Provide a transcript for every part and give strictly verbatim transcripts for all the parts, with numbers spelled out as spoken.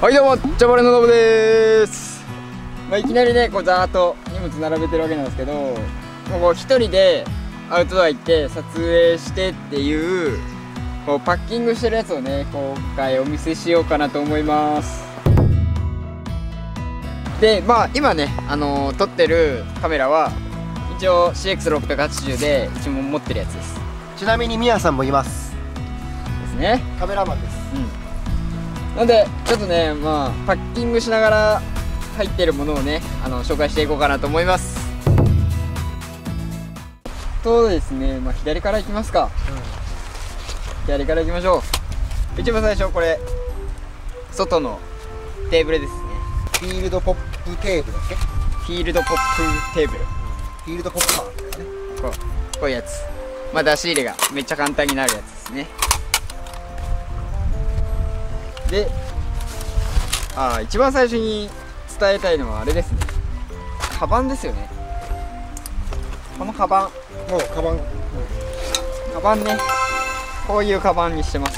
はいどうも、チャボレのノブです。まあ、いきなりね、こうざーっと荷物並べてるわけなんですけど、こう一人でアウトドア行って撮影してっていう、こうパッキングしてるやつをね、今回お見せしようかなと思います。で、まあ今ね、あのー、撮ってるカメラは一応 シーエックスろっぴゃくはちじゅう で一応持ってるやつです。 ちなみにミヤさんもいますですね。 カメラマンです。 うんなんでちょっとね、まあパッキングしながら入ってるものをね、あの紹介していこうかなと思います。そうですね、まあ左からいきますか。うん、左からいきましょう。一番最初これ外のテーブルですね。 フィールドポップテーブルだっけ？ フィールドポップテーブル。 フィールドポップマンだよね。 こうこういうやつ。まあ出し入れがめっちゃ簡単になるやつですね。で、あー一番最初に伝えたいのはあれですね。カバンですよね。このカバン。 もうカバン、うん、 カバンね。こういうカバンにしてます。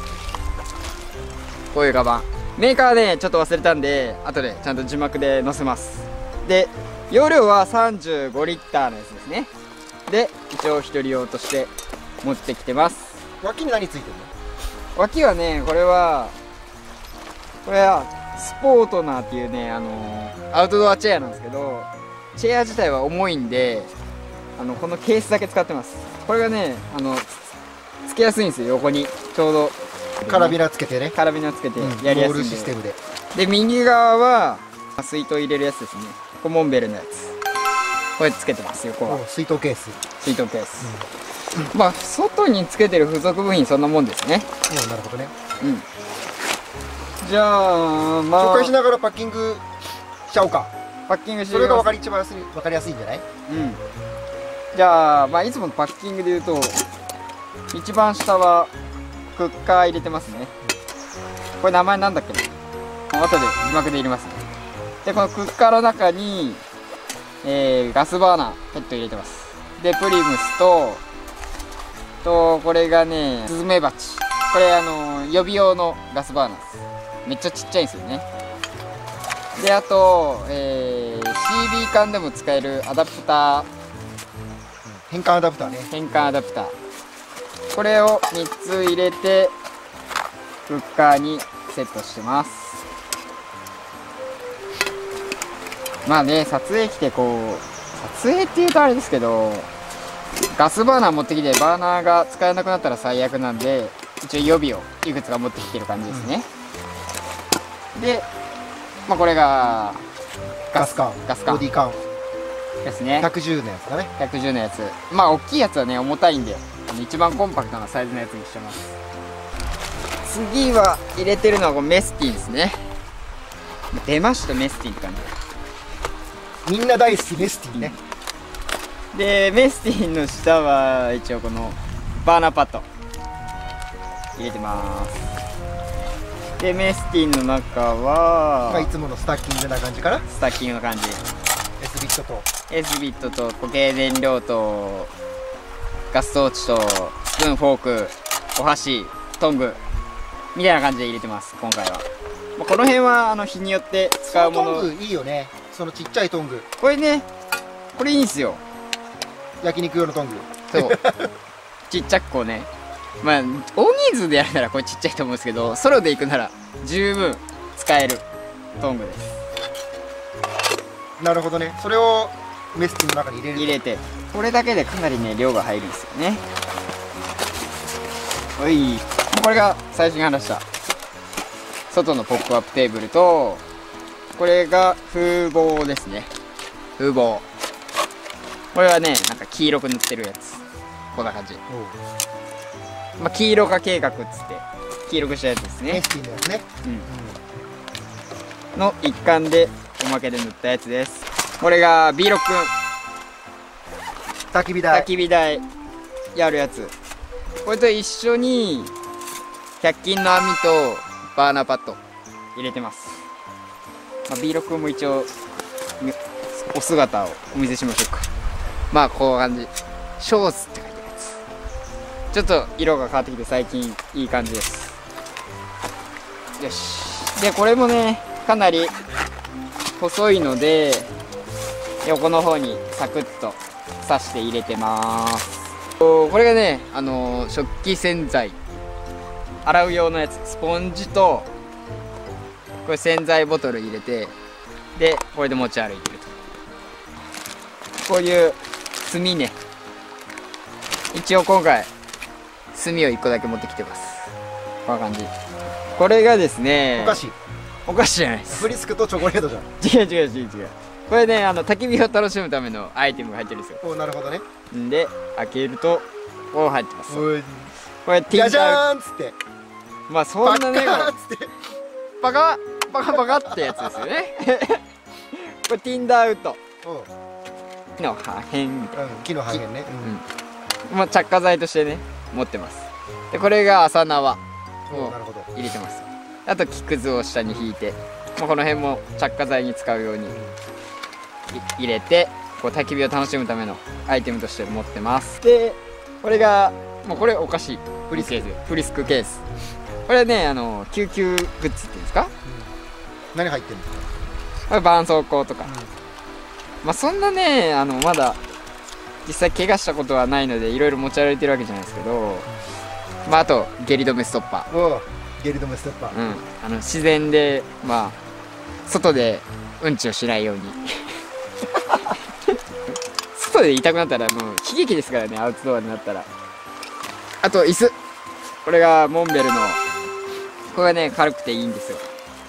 こういうカバン。メーカーね、ちょっと忘れたんで、後でちゃんと字幕で載せます。で、容量はさんじゅうごリッターのやつですね。で、一応一人用として持ってきてます。 脇に何ついてるの？ 脇はね、これは、これはスポートナーっていうね、あのー、アウトドアチェアなんですけど、チェア自体は重いんで、あのこのケースだけ使ってます。これがね、あのつけやすいんですよ。横にちょうどカラビナつけてね。 カラビナつけてやりやすいんで、うん、ロールシステムで。で右側は水筒入れるやつですね。これモンベルのやつ。これつけてます。横は水筒ケース。 水筒ケース。うん、まあ外につけてる付属部品そんなもんですね。 うん、なるほどね。 うん。じゃあ、まあ、 紹介しながらパッキングしちゃおうか。 パッキングしてそれが分かり一番分かりやすいんじゃない？うん。 じゃあ、まあ、いつものパッキングで言うと、一番下はクッカー入れてますね。うん、これ名前なんだっけな。後で字幕で入れますね。で、このクッカーの中に、えー、ガスバーナーヘッド入れてます。で、プリムスと、と、これがね、スズメバチ。これ、あの、予備用のガスバーナーです。めっちゃちっちゃいんですよね。で、あと、えー、シービー 缶でも使えるアダプター、 変換アダプターね。 変換アダプター。これをみっつ入れて、クッカーにセットしてます。まあね、撮影機てこう、撮影って言うとあれですけど、ガスバーナー持ってきてバーナーが使えなくなったら最悪なんで、一応予備をいくつか持ってきてる感じですね。うん、で、まあこれがガス缶、 ガス缶ボディ缶ですね。 ひゃくじゅうのやつだね。 ひゃくじゅうのやつ。まあ大きいやつはね重たいんで、一番コンパクトなサイズのやつにしてます。次は入れてるのはこのメスティンですね。出ましたメスティンって感じ。みんな大好きメスティンね。 でメスティンの下は一応このバーナーパッド入れてます。でメスティンの中は、 まあ、いつものスタッキングな感じかな。 スタッキングの感じ。 S ビットと S ビットと固形燃料とガストーチとスプーン、フォーク、お箸、トングみたいな感じで入れてます。今回はこの辺はあの日によって使うもの。 トングいいよね。そのちっちゃいトング、 これね、これいいんすよ。 焼肉用のトング。 そうちっちゃくこうね、まあ大人数でやるならこれちっちゃいと思うんですけど、ソロで行くなら十分使えるトングです。 なるほどね。それをメスティンの中に入れる。 入れて、これだけでかなりね量が入るんですよね。おい、これが最初に話した外のポップアップテーブルと、これが風防ですね。風防、これはねなんか黄色く塗ってるやつ。こんな感じ。まあ、黄色化計画っつって黄色くしたやつですね。 メスティンのやつね。 うん、の一環でおまけで塗ったやつです。これが ビーろく焚き火台。 焚き火台やるやつ。これと一緒にひゃく均の網とバーナーパッド入れてます。まあ、ビーろく も一応お姿をお見せしましょうか。まあこういう感じ。ショーツって書いてるやつ。ちょっと色が変わってきて最近いい感じです。よし。 でこれもねかなり細いので横の方にサクッと刺して入れてます。これがね、あのー、食器洗剤洗う用のやつ、スポンジとこれ洗剤ボトル入れて、でこれで持ち歩いてると。こういう炭ね、一応今回炭をいっこだけ持ってきてます。こんな感じ。これがですね、 お菓子お菓子じゃないです。 フリスクとチョコレートじゃん。 違う違う違う違う。これね、あの焚き火を楽しむためのアイテムが入ってるんですよ。 お、なるほどね。 んで開けるとこう入ってます。これティンじゃじゃダウーんっつって、 まあそんなね、 パッカーっつってバカバカバカってやつですよねこれティンダーウッドうん、 木の破片みたいな、 うん、木の破片ね。 まあ、着火剤としてね持ってます。でこれが麻縄うん、 をなるほど。 入れてます。あと木くずを下に引いて、まあ、この辺も着火剤に使うように入れて、こう焚き火を楽しむためのアイテムとして持ってます。でこれがもうこれお菓子フリスケース、フリスクケース。これね、あの救急グッズっていうんですか、 うん、何入ってんの？ これ絆創膏とか、まあそんなね、あのまだ実際怪我したことはないのでいろいろ持ち歩いてるわけじゃないですけど、まああと下痢止めストッパー、 おう、下痢止めストッパー。 うん、あの自然でまあ外でうんちをしないように外で痛くなったらもう悲劇ですからね、アウトドアになったら。あと椅子、これがモンベルの、これがね軽くていいんですよ。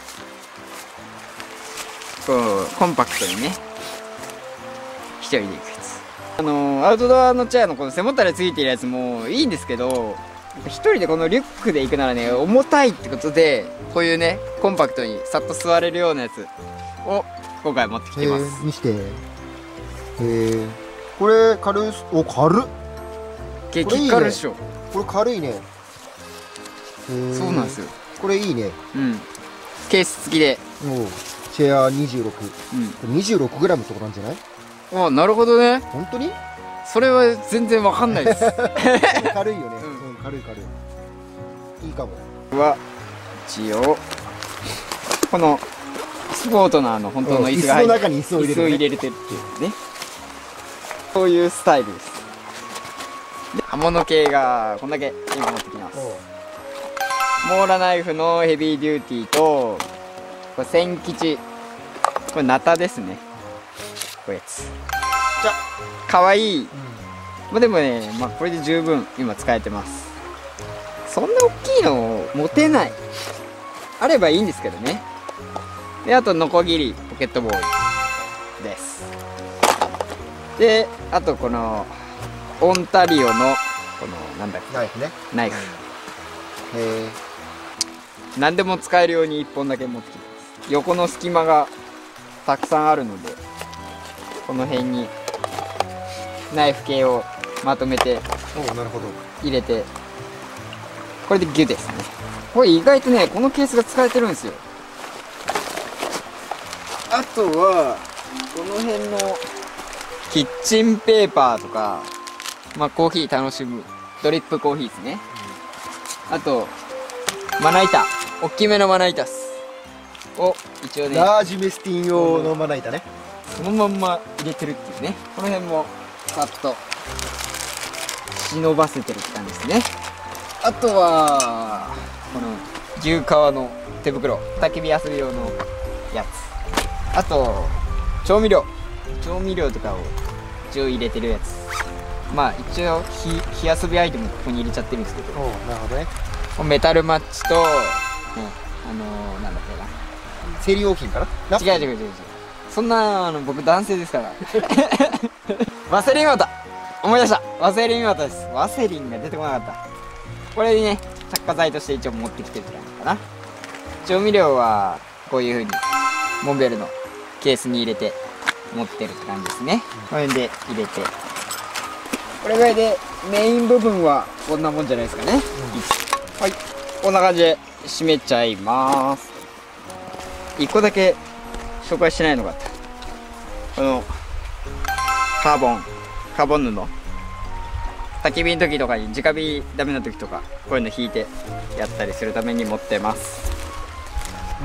こうコンパクトにね一人で行くやつ。あのアウトドアのチェアのこの背もたれついてるやつもいいんですけど、一人でこのリュックで行くならね重たいってことで、こういうねコンパクトにさっと座れるようなやつを今回持ってきてます。 えー、見して。えー、これ軽い。お、軽っ。 激軽っしょ。 これ軽いね。えー、 そうなんですよ。 これいいね。 うん、ケース付きで。 おう、チェアにじゅうろく、 うん、 にじゅうろくグラムとかなんじゃない？ あ、なるほどね。 本当に？ それは全然わかんないです軽いよね。 ううんん、軽い軽い。いいかも。 は一応このスポートのあの本当の椅子が入椅子の中に椅子を入れる、ね、 椅子を入れれてるっていうね、そういうスタイルです。で刃物系がこんだけ今持ってきます。モーラナイフのヘビーデューティーと、これ千吉、これナタですね、こういうやつ。 じゃかわいい。 うん、 まあでもね、まあ、これで十分今使えてます。そんな大きいの持てない、あればいいんですけどね。であとノコギリポケットボーイです。であとこのオンタリオのこのなんだっナイフね。 けナイフ、 へえ。 何でも使えるようにいっぽんだけ持ってきます。横の隙間がたくさんあるので、この辺にナイフ系をまとめておお、なるほど。 入れて、これでギュですね。これ意外とねこのケースが使えてるんですよ。あとはこの辺のキッチンペーパーとか、まあコーヒー楽しむドリップコーヒーですね。あとまな板、大きめのまな板っすを一応ねラージメスティン用のまな板ね。 そのまんま入れてるっていうね。この辺もさっと忍ばせてるって感じですね。あとはこの牛革の手袋、焚き火遊び用のやつ。あと調味料調味料とかを一応入れてるやつ。まあ一応火火遊びアイテムここに入れちゃってるんですけど、 おお、なるほどね。 メタルマッチと、ね、あのー、なんだっけな、 生理用品かな。 違う違う違う違う、そんなあの僕男性ですからワセリン綿、思い出した、ワセリン綿です。ワセリンが出てこなかった。これにね着火剤として一応持ってきてるって感じかな。調味料はこういう風にモンベルのケースに入れて持ってるって感じですね。これで入れて、これぐらいでメイン部分はこんなもんじゃないですかね。うん、はい、こんな感じで締めちゃいます。いっこだけ紹介してないのがあった。このカーボンカーボン布、焚き火の時とかに直火ダメな時とかこういうの引いてやったりするために持ってます。 うん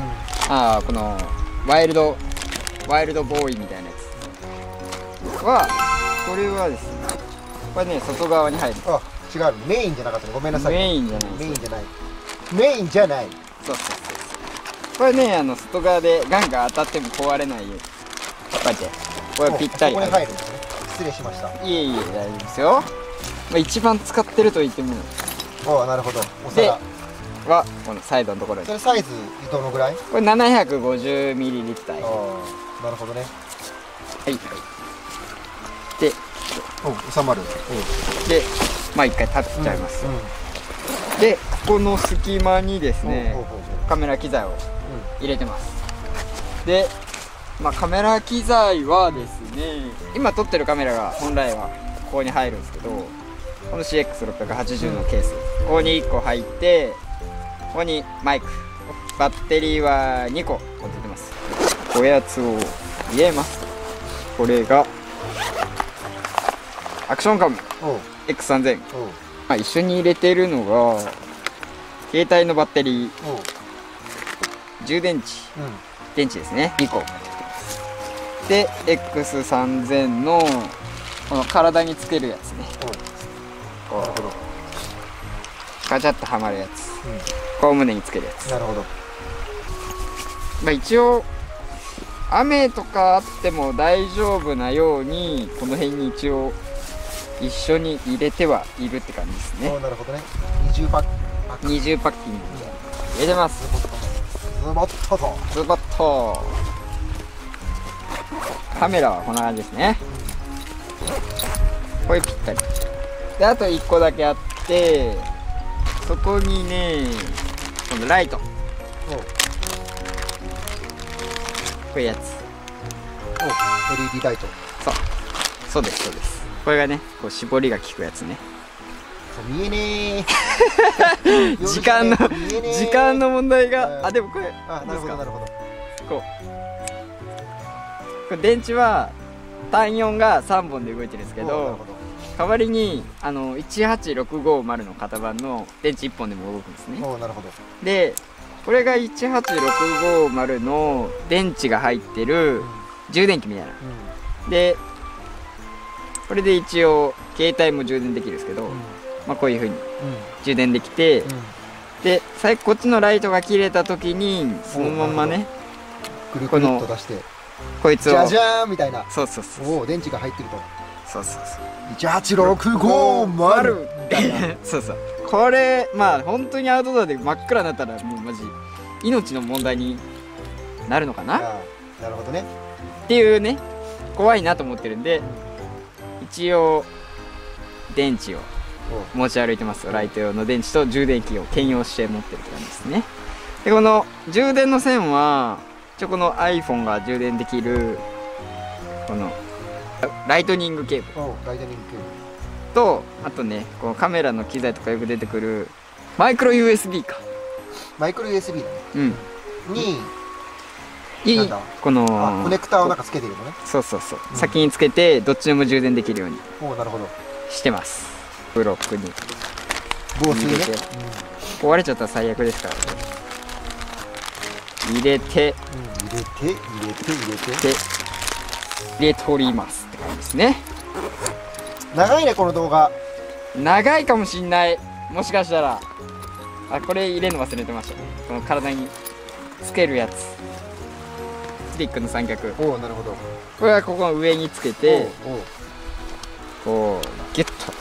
ああこのワイルドワイルドボーイみたいなやつはこれはですねこれね外側に入る。 あ、違う、メインじゃなかったね、ごめんなさい。 メインじゃないです。 メインじゃないメインじゃない。 そうそうそうそう。これねあの外側でガンガン当たっても壊れないようにこうやってこれぴったりここに入るんですね。失礼しました。 いえいえ大丈夫ですよ。まあ、一番使ってると言ってもああ、なるほど。おで皿はこのサイドのところにそれサイズどのぐらい？ これ ななひゃくごじゅうミリリッター。 ああ、なるほどね。 はいはいでお、収まる。 でまあ一回立てちゃいます、 うんうんでここの隙間にですねおうおうおうカメラ機材を入れてます。で、まあ、カメラ機材はですね今撮ってるカメラが本来はここに入るんですけどこの シーエックスろっぴゃくはちじゅう のケース、ここにいっこ入ってここにマイクバッテリーはにこ持っててます。おやつを入れます。これがアクションカムおうエックスさんぜん、 おうまあ、一緒に入れてるのが携帯のバッテリーおう充電池うん電池ですねにこで エックスさんぜん のこの体につけるやつねおうなるほど。 ガチャッとはまるやつうこう胸につけるやつ、 ん、なるほど。 まあ、一応雨とかあっても大丈夫なようにこの辺に一応一緒に入れてはいるって感じですね。 おうなるほどね。二重パック。 二重パッキング入れてます。 ズボッとと。 ズバッとカメラはこんな感じですね。これぴったりであといっこだけあってそこにねこのライトこおうういうやつおう エルイーディー ライト。 そうそうですそうです。これがねこう絞りが効くやつね。 そう見えねー。 時間の見えねー時間の問題が、 うんあでもこれあ、なるほどなるほど。 こうこれ電池は単よんがさんぼんで動いてるんですけどおうなるほど。 代わりにあのいちはちろくごまるの型番の電池いっぽんでも動くんですね。 おうなるほど。 でこれがいちはちろくごまるの電池が入ってる充電器みたいなうでこれで一応携帯も充電できるんですけど、 んうんまあ、こういう風にうん充電できて、 うんで最後こっちのライトが切れた時にそのまんまねくるくるっと出してこいつをじゃじゃーんみたいな。 そうそうそうおお、電池が入ってると。 そうそうそういちはちろくごまるみたいな。 そうそうこれまあ本当にアウトドアで真っ暗になったらもうマジ命の問題になるのかなっああ、なるほどね。 ていうね怖いなと思ってるんで一応電池をおう持ち歩いてます。ライト用の電池と充電器を兼用して持ってるって感じですね。でこの充電の線は一応この iPhone が充電できるこのライトニングケーブルおうライトニングケーブル。 とあとねこのカメラの機材とかよく出てくるマイクロ ユーエスビー かマイクロ ユーエスビー だね。 うんに、 いいなんだこのあ、コネクターをなんかつけてるのね。 そうそうそう、 うん先につけてどっちでも充電できるようにおうなるほど。 してます。ブロックに防水ね。 入れて壊れちゃったら最悪ですからね。入れてうん、入れて、入れて、入れて。 で入れておりますって感じですね。 長いね、この動画。 長いかもしんない。もしかしたらあこれ入れるの忘れてましたね。この体につけるやつスティックの三脚おおなるほど。 これはここの上につけておうおうこうギュッと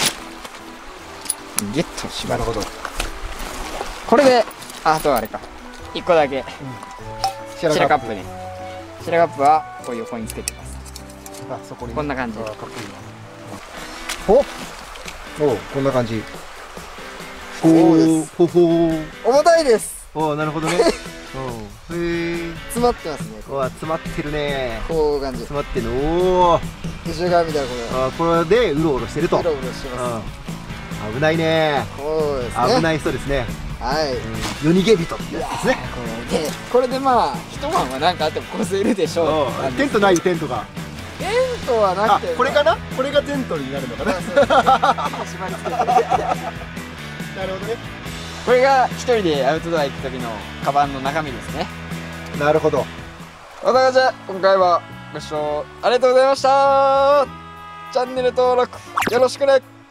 ギュッと縛るなるほど。 これでああとはあれかいっこだけシシェラカップね。シェラカップはこう横につけてます。 あ、そこにね。 こんな感じあ、かっこいいな。おおこんな感じ。ほそうでーほほー。 重たいです。 おおなるほどね。おへえ。 詰まってますね。 わ詰まってるね。 こういう感じ詰まってるの。おお。 後ろ側みたいなこあこれでうろうろしてると。 うろうろしてまうん危ないね。 す。こうですね。 危ない人ですね。 はい。 夜逃げ人ってやつですね。 これでこれでまあ一晩は何かあってもこせるでしょう。 うんテントないテントが。 テントはなあくてこれかな。これがテントになるのかな。 そうそう縛り付けてなるほどね。 これが一人でアウトドア行く時のカバンの中身ですね。 なるほど。 そんな感じで今回はご視聴ありがとうございました。チャンネル登録よろしくね。